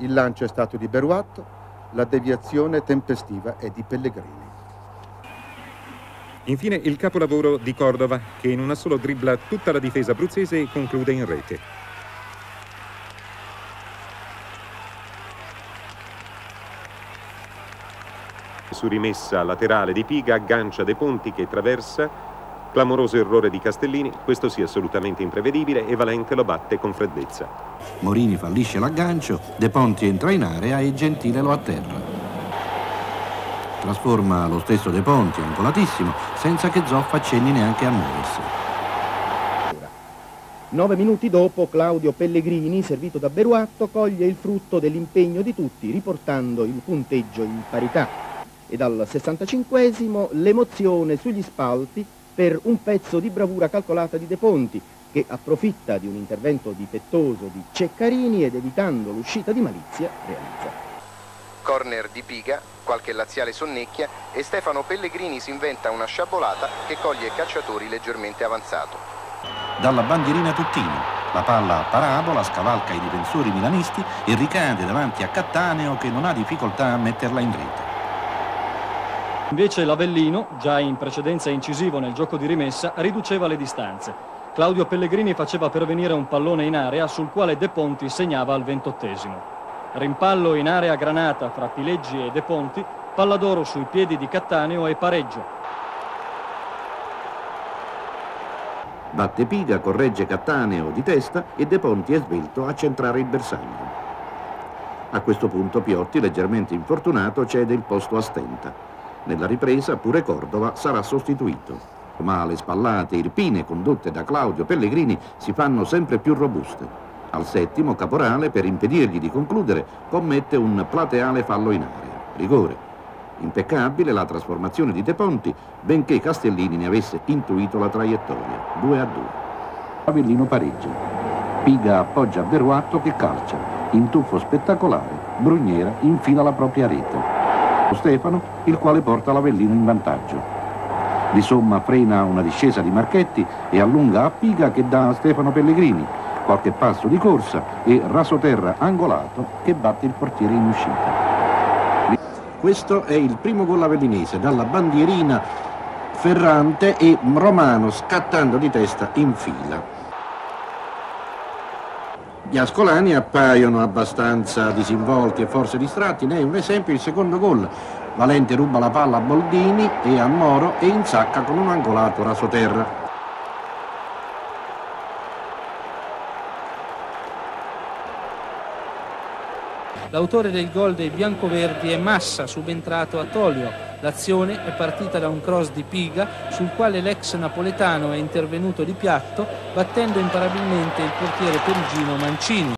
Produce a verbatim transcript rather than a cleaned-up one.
Il lancio è stato di Beruat, la deviazione tempestiva è di Pellegrini. Infine il capolavoro di Cordova, che in una sola dribbla tutta la difesa abruzzese e conclude in rete. Su rimessa laterale di Piga, aggancia De Ponti che traversa. Clamoroso errore di Castellini, questo sì assolutamente imprevedibile, e Valente lo batte con freddezza. Morini fallisce l'aggancio, De Ponti entra in area e Gentile lo atterra. Trasforma lo stesso De Ponti, ancolatissimo, senza che Zoff accenni neanche a muoversi. Nove minuti dopo, Claudio Pellegrini, servito da Beruatto, coglie il frutto dell'impegno di tutti, riportando il punteggio in parità. E dal sessantacinquesimo l'emozione sugli spalti per un pezzo di bravura calcolata di De Ponti, che approfitta di un intervento difettoso di Ceccarini ed evitando l'uscita di Malizia realizza. Corner di Piga, qualche laziale sonnecchia e Stefano Pellegrini si inventa una sciabolata che coglie Cacciatori leggermente avanzato. Dalla bandierina Tuttino, la palla a parabola scavalca i difensori milanisti e ricade davanti a Cattaneo che non ha difficoltà a metterla in rete. Invece l'Avellino, già in precedenza incisivo nel gioco di rimessa, riduceva le distanze. Claudio Pellegrini faceva pervenire un pallone in area sul quale De Ponti segnava al ventottesimo. Rimpallo in area granata fra Pileggi e De Ponti, palla d'oro sui piedi di Cattaneo e pareggio. Batte Piga, corregge Cattaneo di testa e De Ponti è svelto a centrare il bersaglio. A questo punto Piotti, leggermente infortunato, cede il posto a Stenta. Nella ripresa pure Cordova sarà sostituito, ma le spallate irpine condotte da Claudio Pellegrini si fanno sempre più robuste. Al settimo Caporale, per impedirgli di concludere, commette un plateale fallo in area. Rigore. Impeccabile la trasformazione di De Ponti, benché Castellini ne avesse intuito la traiettoria. due a due. Avellino pareggia. Piga appoggia Beruatto che calcia. In tuffo spettacolare, Brugnera infila la propria rete. Stefano, il quale porta l'Avellino in vantaggio. Di somma frena una discesa di Marchetti e allunga a Piga che dà a Stefano Pellegrini, qualche passo di corsa e rasoterra angolato che batte il portiere in uscita. Questo è il primo gol avellinese, dalla bandierina Ferrante e Romano scattando di testa in fila. Gli ascolani appaiono abbastanza disinvolti e forse distratti, ne è un esempio il secondo gol. Valente ruba la palla a Boldini e a Moro e insacca con un angolato rasoterra. L'autore del gol dei biancoverdi è Massa, subentrato a Tolio. L'azione è partita da un cross di Piga, sul quale l'ex napoletano è intervenuto di piatto, battendo imparabilmente il portiere perugino Mancini.